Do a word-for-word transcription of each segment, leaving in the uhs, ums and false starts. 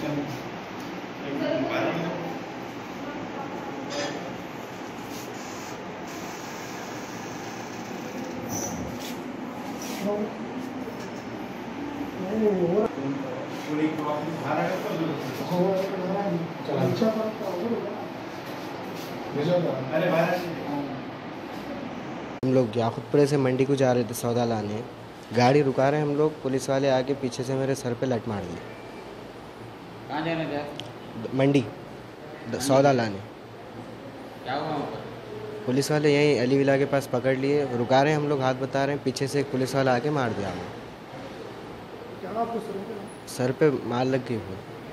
हम लोग याकूतपुरे से मंडी को जा रहे थे सौदा लाने। गाड़ी रुका रहे हम लोग, पुलिस वाले आके पीछे से मेरे सर पे लट मार दी। कहाँ जाने थे? मंडी सौदा लाने। क्या हुआ वहाँ पर? पुलिस वाले यहीं अली विला के पास पकड़ लिए, रुका रहे हम लोग, हाथ बता रहे हैं, पीछे से एक पुलिस वाला आके मार दिया हमें। सर पे मार लग गई।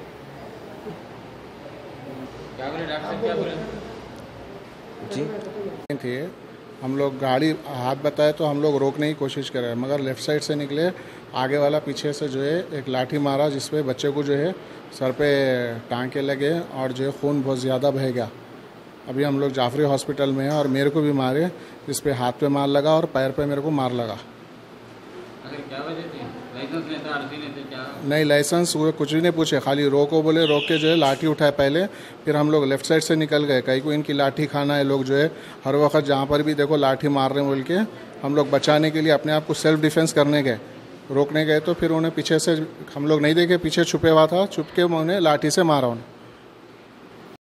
क्या बोले डॉक्टर साहब, क्या बोले? जी थे हम लोग, गाड़ी हाथ बताए तो हम लोग रोकने की कोशिश कर रहे हैं, मगर लेफ़्ट साइड से निकले, आगे वाला पीछे से जो है एक लाठी मारा, जिसपे बच्चे को जो है सर पे टांके लगे और जो है खून बहुत ज़्यादा बह गया। अभी हम लोग जाफरी हॉस्पिटल में हैं और मेरे को भी मारे, जिस पे हाथ पे मार लगा और पैर पे मेरे को मार लगा। अगर क्या वजह थी? लाइसेंस नहीं था, आरसी नहीं थे, क्या? नहीं लाइसेंस, वो कुछ भी नहीं पूछे, खाली रोको बोले, रोक के जो है लाठी उठाए पहले, फिर हम लोग लेफ़्ट साइड से निकल गए। कहीं को इनकी लाठी खाना है, लोग जो है हर वक्त जहाँ पर भी देखो लाठी मार रहे हैं बोल के, हम लोग बचाने के लिए अपने आप को सेल्फ डिफेंस करने गए, रोकने गए तो फिर उन्हें पीछे से, हम लोग नहीं देखे, पीछे छुपे हुआ था, छुप के उन्हें लाठी से मारा उन्हें।